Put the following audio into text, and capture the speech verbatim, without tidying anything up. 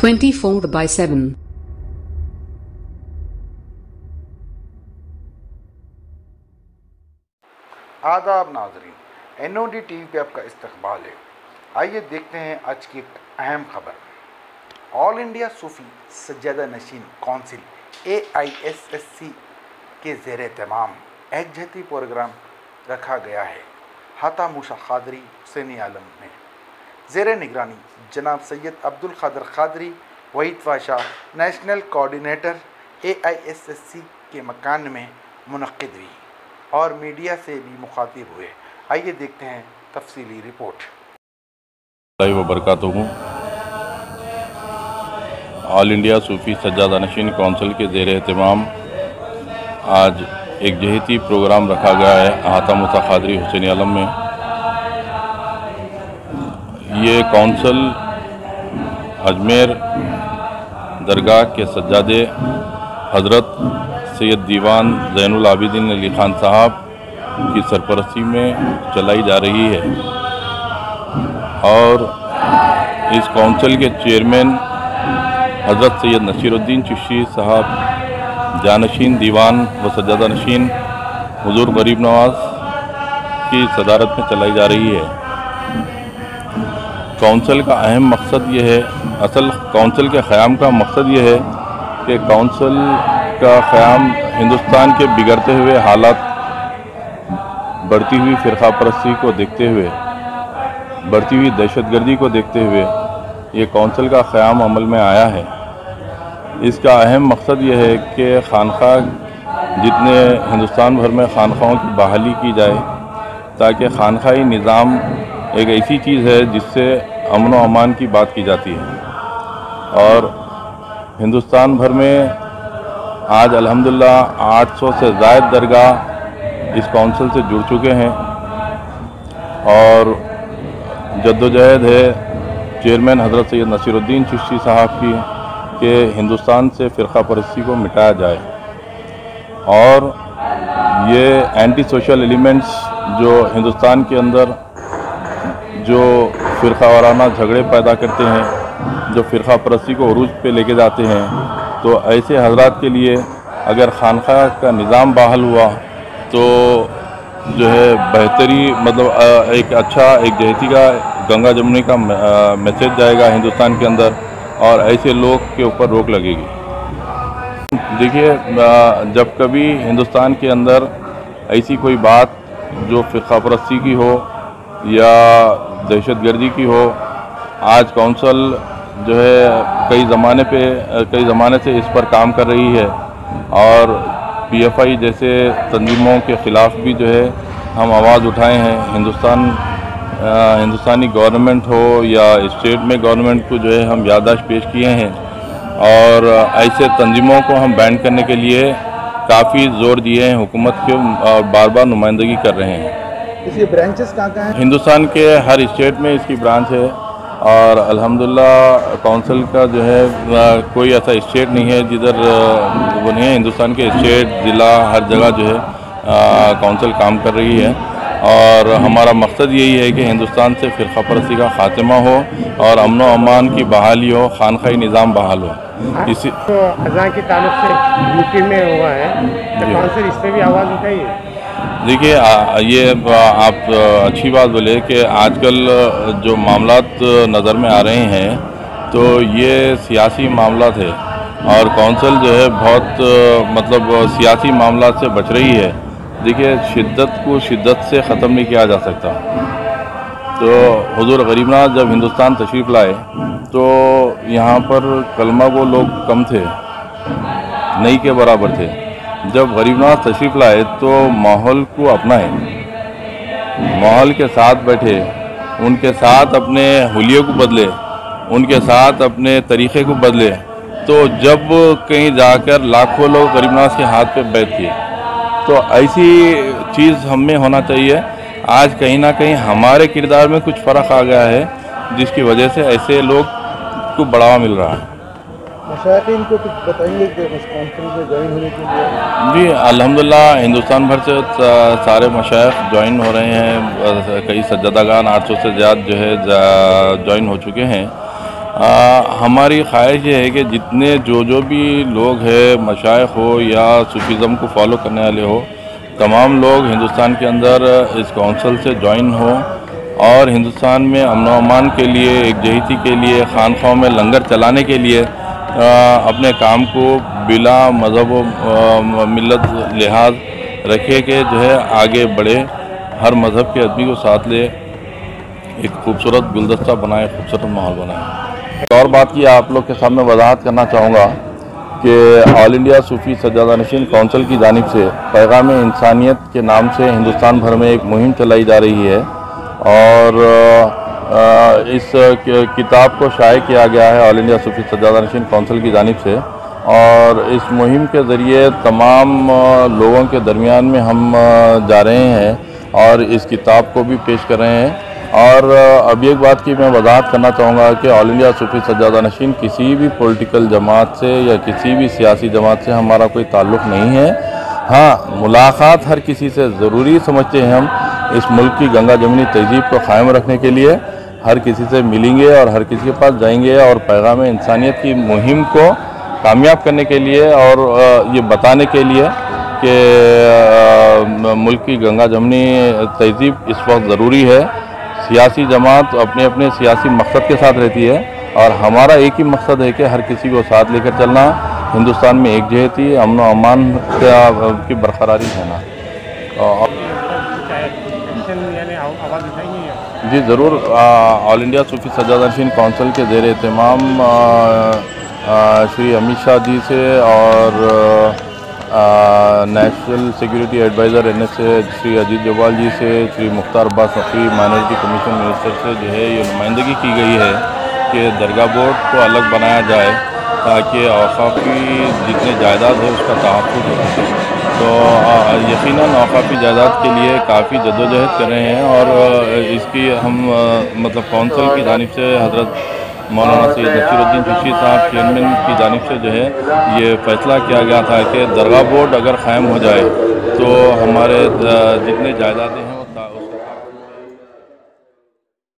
twenty-four by seven. آداب ناظرین، N O D T V پہ آپ کا استقبال ہے۔ آئیے دیکھتے ہیں آج کی ایک اہم خبر۔ آل انڈیا صوفی سجادہ نشین council A I S S C کے زیر اہتمام ایک جہتی پروگرام رکھا گیا ہے۔ ہاتھا موسیٰ قادری حسینی عالم میں زیر نگرانی جناب Syed Abdulqadir Qadri Waheed Pasha national coordinator A I S S C کے مکان میں منعقد ہوئی اور میڈیا سے بھی مخاطب ہوئے۔ آئیے دیکھتے ہیں تفصیلی رپورٹ۔ اللہ وبرکاتہ۔ آل انڈیا صوفی سجادہ نشین کونسل کے زیر اہتمام آج ایک جہتی پروگرام رکھا گیا ہے ہاتھا موسیٰ قادری حسینی عالم میں۔ یہ کونسل اجمیر درگاہ کے سجادے حضرت سید دیوان زین العابدین علی خان صاحب کی سرپرستی میں چلائی جا رہی ہے، اور اس کونسل کے چیئرمین حضرت سید نصیر الدین چشتی صاحب جانشین دیوان و سجادہ نشین حضور غریب نواز کی صدارت میں چلائی جا رہی ہے۔ کونسل کا اہم مقصد یہ ہے، اصل کونسل کے قیام کا مقصد یہ ہے کہ کونسل کا قیام ہندوستان کے بگڑتے ہوئے حالات، بڑھتی ہوئی فرقہ پرستی کو دیکھتے ہوئے، بڑھتی ہوئی دہشت گردی کو دیکھتے ہوئے یہ کونسل کا قیام عمل میں آیا ہے۔ اس کا اہم مقصد یہ ہے کہ خانقاہ جتنے ہندوستان بھر میں خانقاہوں کی بحالی کی جائے، تاکہ خانقاہی نظام ایک ایسی چیز ہے جس سے امن و امان کی بات کی جاتی ہے، اور ہندوستان بھر میں آج الحمدللہ آٹھ سو سے زائد درگاہ اس کونسل سے جڑ چکے ہیں، اور جد و جہد ہے چیئرمین حضرت سید نصیر الدین چشتی صاحب کی کہ ہندوستان سے فرقہ پرستی کو مٹایا جائے، اور یہ اینٹی سوشل ایلیمنٹس جو ہندوستان کے اندر جو فرقہ وارانہ جھگڑے پیدا کرتے ہیں، جو فرقہ پرستی کو عروج پہ لے کے جاتے ہیں، تو ایسے حضرات کے لیے اگر خانقاہ کا نظام بحال ہوا تو جو ہے بہتری، مطلب ایک اچھا ایک جہتی کا گنگا جمنی کا میسیج جائے گا ہندوستان کے اندر، اور ایسے لوگ کے اوپر روک لگے گی۔ دیکھیے، جب کبھی ہندوستان کے اندر ایسی کوئی بات جو فرقہ پرستی کی ہو یا دہشت گردی کی ہو، آج کونسل جو ہے کئی زمانے پہ کئی زمانے سے اس پر کام کر رہی ہے، اور پی ایف آئی جیسے تنظیموں کے خلاف بھی جو ہے ہم آواز اٹھائے ہیں۔ ہندوستان ہندوستانی گورنمنٹ ہو یا اسٹیٹ میں گورنمنٹ کو جو ہے ہم یادداشت پیش کیے ہیں، اور ایسے تنظیموں کو ہم بین کرنے کے لیے کافی زور دیے ہیں حکومت کے، اور بار بار نمائندگی کر رہے ہیں۔ اس کی برانچز کہاں کہاں ہیں؟ ہندوستان کے ہر اسٹیٹ میں اس کی برانچ ہے، اور الحمدللہ کونسل کا جو ہے کوئی ایسا اسٹیٹ نہیں ہے جدھر وہ نہیں ہے۔ ہندوستان کے اسٹیٹ، ضلع، ہر جگہ جو ہے کونسل کام کر رہی ہے، اور ہمارا مقصد یہی ہے کہ ہندوستان سے فرقہ پرستی کا خاتمہ ہو اور امن و امان کی بحالی ہو، خانقاہی نظام بحال ہو۔ اسی اذان کے تعلق سے یو پی میں ہوا ہے، کونسل اس پہ بھی آواز اٹھائی ہے؟ دیکھیے، یہ آپ اچھی بات بولے کہ آج کل جو معاملات نظر میں آ رہے ہیں تو یہ سیاسی معاملات ہے، اور کونسل جو ہے بہت مطلب سیاسی معاملات سے بچ رہی ہے۔ دیکھیے، شدت کو شدت سے ختم نہیں کیا جا سکتا۔ تو حضور غریب نواز جب ہندوستان تشریف لائے تو یہاں پر کلمہ گو لوگ کم تھے، نہیں کے برابر تھے۔ جب غریب نواز تشریف لائے تو ماحول کو اپنائے، ماحول کے ساتھ بیٹھے، ان کے ساتھ اپنے حلیے کو بدلے، ان کے ساتھ اپنے طریقے کو بدلے، تو جب کہیں جا کر لاکھوں لوگ غریب نواز کے ہاتھ پہ بیٹھ کیے، تو ایسی چیز ہم میں ہونا چاہیے۔ آج کہیں نہ کہیں ہمارے کردار میں کچھ فرق آ گیا ہے، جس کی وجہ سے ایسے لوگ کو بڑھاوا مل رہا ہے۔ مشائقین کو کچھ بتائیں گے کہ اس کانفرنس میں جوائن ہونے کے لیے؟ جی الحمدللہ ہندوستان بھر سے سارے مشائخ جوائن ہو رہے ہیں، کئی سجادہ گان آٹھ سو سے زیادہ جو ہے جوائن ہو چکے ہیں، ہماری خواہش یہ ہے کہ جتنے جو جو بھی لوگ ہیں مشائخ ہو یا صوفیزم کو فالو کرنے والے ہو، تمام لوگ ہندوستان کے اندر اس کونسل سے جوائن ہوں اور ہندوستان میں امن و امان کے لیے، یکجہتی کے لیے، خانقاہوں میں لنگر چلانے کے لیے اپنے کام کو بلا مذہب و ملت لحاظ رکھے کہ جو ہے آگے بڑھے، ہر مذہب کے آدمی کو ساتھ لے، ایک خوبصورت گلدستہ بنائے، خوبصورت ماحول بنائے۔ ایک اور بات کی آپ لوگ کے سامنے وضاحت کرنا چاہوں گا کہ آل انڈیا صوفی سجادہ نشین کونسل کی جانب سے پیغام انسانیت کے نام سے ہندوستان بھر میں ایک مہم چلائی جا رہی ہے اور اس کتاب کو شائع کیا گیا ہے آل انڈیا صوفی سجادہ نشین کونسل کی جانب سے، اور اس مہم کے ذریعے تمام لوگوں کے درمیان میں ہم جا رہے ہیں اور اس کتاب کو بھی پیش کر رہے ہیں۔ اور ابھی ایک بات کی میں وضاحت کرنا چاہوں گا کہ آل انڈیا صوفی سجادہ نشین کسی بھی پولیٹیکل جماعت سے یا کسی بھی سیاسی جماعت سے ہمارا کوئی تعلق نہیں ہے۔ ہاں، ملاقات ہر کسی سے ضروری سمجھتے ہیں ہم اس ملک کی گنگا جمنی تہذیب کو قائم رکھنے کے لیے ہر کسی سے ملیں گے اور ہر کسی کے پاس جائیں گے اور پیغام انسانیت کی مہم کو کامیاب کرنے کے لیے اور یہ بتانے کے لیے کہ ملک کی گنگا جمنی تہذیب اس وقت ضروری ہے۔ سیاسی جماعت اپنے اپنے سیاسی مقصد کے ساتھ رہتی ہے اور ہمارا ایک ہی مقصد ہے کہ ہر کسی کو ساتھ لے کر چلنا، ہندوستان میں یکجہتی، امن و امان کی برقراری ہونا۔ جی ضرور، آل انڈیا صوفی سجادہ نشین کونسل کے زیر اہتمام شری امیت شاہ جی سے اور national security adviser N S A Shri Ajit Doval ji سے، Shri Mukhtar Abbas Naqvi minority commission minister سے جو ہے یہ نمائندگی کی گئی ہے کہ درگاہ بورڈ کو الگ بنایا جائے تاکہ اوقافی جتنے جائیداد ہے اس کا تحفظ ہو سکے۔ تو یقیناً اوقافی جائیداد کے لیے کافی جدوجہد کر رہے ہیں اور اس کی ہم مطلب کونسل کی جانب سے حضرت مولانا سید نصیر الدین چشتی صاحب چیئرمین کی جانب سے جو ہے یہ فیصلہ کیا گیا تھا کہ درگاہ بورڈ اگر قائم ہو جائے تو ہمارے جتنے جائیدادیں ہیں